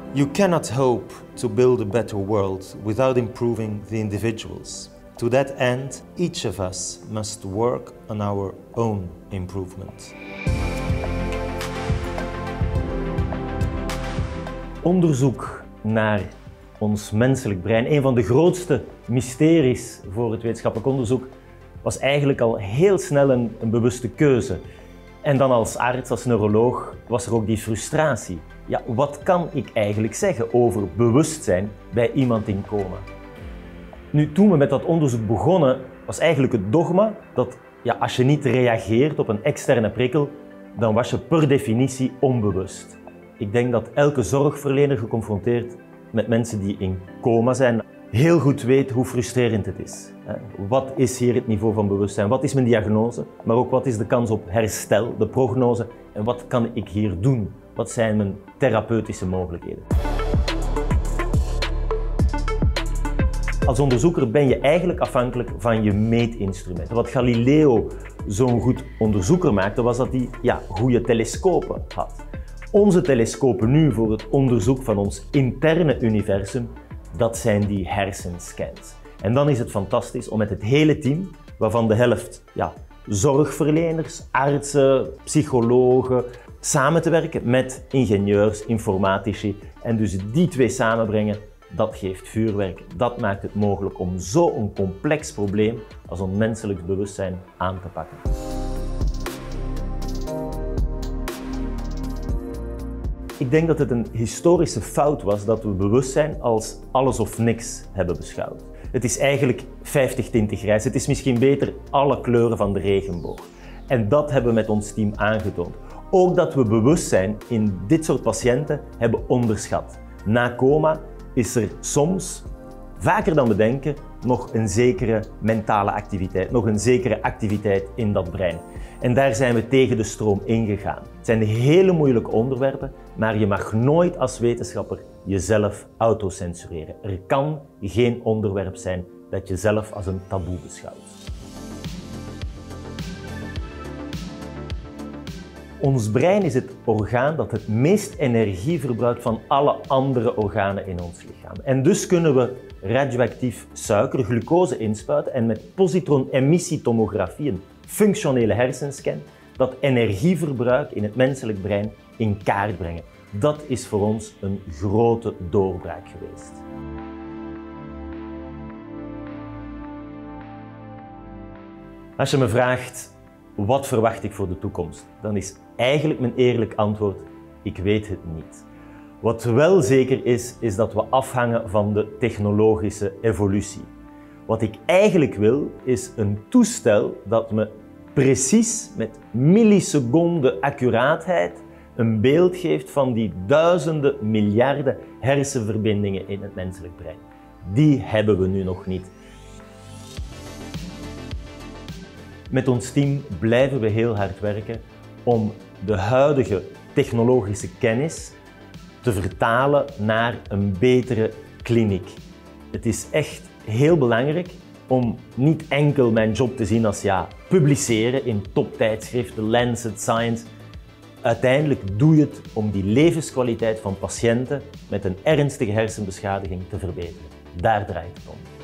You cannot hope to build a better world without improving the individuals. To that end, each of us must work on our own improvement. Onderzoek naar ons menselijk brein, een van de grootste mysteries voor het wetenschappelijk onderzoek, was eigenlijk al heel snel een bewuste keuze. En dan als arts, als neuroloog, was er ook die frustratie. Ja, wat kan ik eigenlijk zeggen over bewustzijn bij iemand in coma? Nu, toen we met dat onderzoek begonnen, was eigenlijk het dogma dat als je niet reageert op een externe prikkel, dan was je per definitie onbewust. Ik denk dat elke zorgverlener geconfronteerd met mensen die in coma zijn, heel goed weet hoe frustrerend het is. Wat is hier het niveau van bewustzijn? Wat is mijn diagnose? Maar ook wat is de kans op herstel, de prognose? En wat kan ik hier doen? Wat zijn mijn therapeutische mogelijkheden? Als onderzoeker ben je eigenlijk afhankelijk van je meetinstrumenten. Wat Galileo zo'n goed onderzoeker maakte, was dat hij goede telescopen had. Onze telescopen nu voor het onderzoek van ons interne universum, dat zijn die hersenscans. En dan is het fantastisch om met het hele team, waarvan de helft zorgverleners, artsen, psychologen, samen te werken met ingenieurs, informatici. En dus die twee samenbrengen, dat geeft vuurwerk. Dat maakt het mogelijk om zo'n complex probleem als onmenselijk bewustzijn aan te pakken. Ik denk dat het een historische fout was dat we bewustzijn als alles of niks hebben beschouwd. Het is eigenlijk 50 tinten grijs. Het is misschien beter alle kleuren van de regenboog. En dat hebben we met ons team aangetoond. Ook dat we bewustzijn in dit soort patiënten hebben onderschat. Na coma is er soms, vaker dan we denken, nog een zekere mentale activiteit, nog een zekere activiteit in dat brein. En daar zijn we tegen de stroom ingegaan. Het zijn hele moeilijke onderwerpen, maar je mag nooit als wetenschapper jezelf autocensureren. Er kan geen onderwerp zijn dat je zelf als een taboe beschouwt. Ons brein is het orgaan dat het meest energie verbruikt van alle andere organen in ons lichaam. En dus kunnen we radioactief suiker, glucose inspuiten en met positron-emissietomografie, een functionele hersenscan, dat energieverbruik in het menselijk brein in kaart brengen. Dat is voor ons een grote doorbraak geweest. Als je me vraagt, wat verwacht ik voor de toekomst? Dan is eigenlijk mijn eerlijk antwoord, ik weet het niet. Wat wel zeker is dat we afhangen van de technologische evolutie. Wat ik eigenlijk wil, is een toestel dat me precies met milliseconden accuraatheid een beeld geeft van die duizenden miljarden hersenverbindingen in het menselijk brein. Die hebben we nu nog niet. Met ons team blijven we heel hard werken om de huidige technologische kennis te vertalen naar een betere kliniek. Het is echt heel belangrijk om niet enkel mijn job te zien als publiceren in toptijdschriften, Lancet, Science. Uiteindelijk doe je het om die levenskwaliteit van patiënten met een ernstige hersenbeschadiging te verbeteren. Daar draait het om.